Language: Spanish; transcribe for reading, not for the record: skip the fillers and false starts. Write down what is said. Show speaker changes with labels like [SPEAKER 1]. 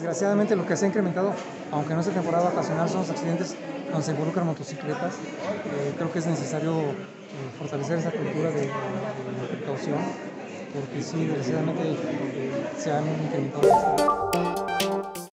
[SPEAKER 1] desgraciadamente lo que se ha incrementado, aunque no sea temporada vacacional, son los accidentes donde se involucran motocicletas. Creo que es necesario fortalecer esa cultura de precaución, porque sí, desgraciadamente se han incrementado.